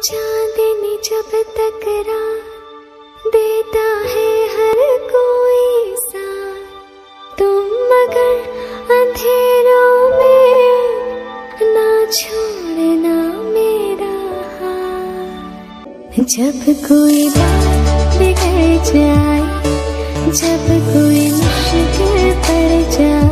चांदनी जब टकरार देता है हर कोई साथ, तुम मगर अंधेरों में ना छोड़ना मेरा हाथ। जब कोई बात बिगड़ जाए, जब कोई मुश्किल पड़ जाए,